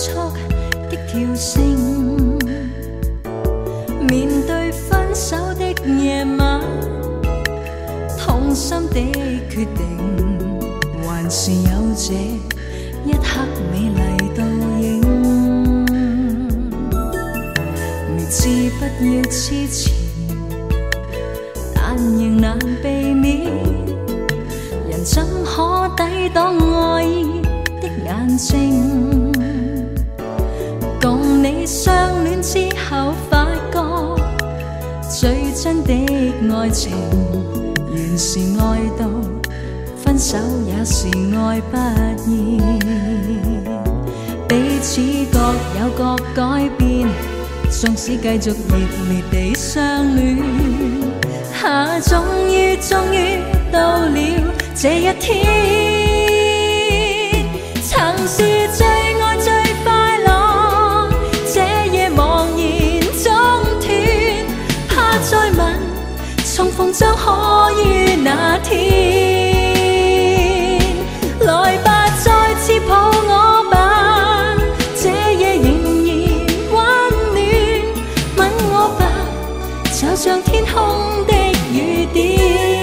速的跳升。面對分手的夜晚，痛心的決定，還是有這一刻美麗倒影。明知不要痴纏，但仍難避免。人怎可抵擋愛意的眼睛？共你相戀之後，發覺最真的愛情，原是愛到分手也是愛不厭。彼此各有各改變，縱使繼續熱烈地相戀，終於到了這一天。曾是最愛最快樂，這夜茫然中斷，怕再吻，重逢將可於那天。來吧，再次抱我吧，這夜仍然溫暖，吻我吧，就像天空的雨點。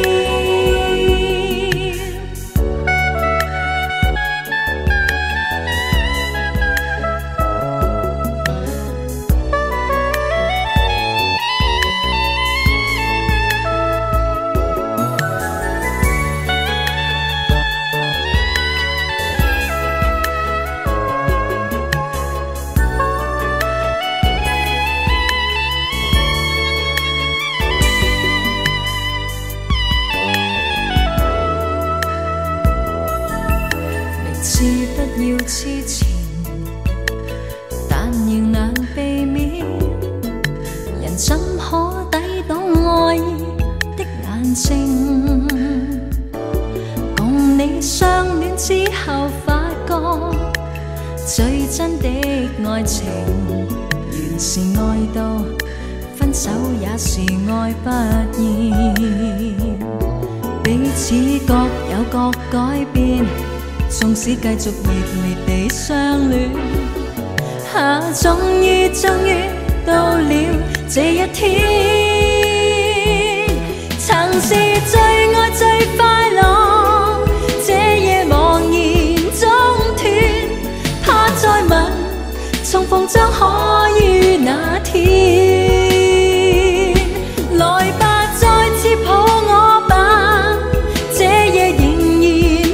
不要痴纏，但仍難避免。人怎可抵擋愛意的眼睛？共你相戀之後，發覺最真的愛情，原是愛到分手也是愛不厭。彼此各有各改變，縱使繼續熱烈地相戀，終於到了這一天。曾是最愛最快樂，這夜茫然中斷，怕再吻，重逢將可於那天。來吧，再次抱我吧，這夜仍然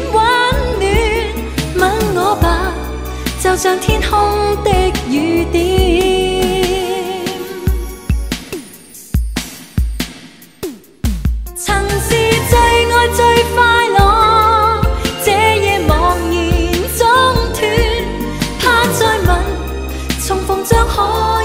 就像天空的雨點。曾是最愛最快樂，這夜茫然中斷，怕再吻，重逢將可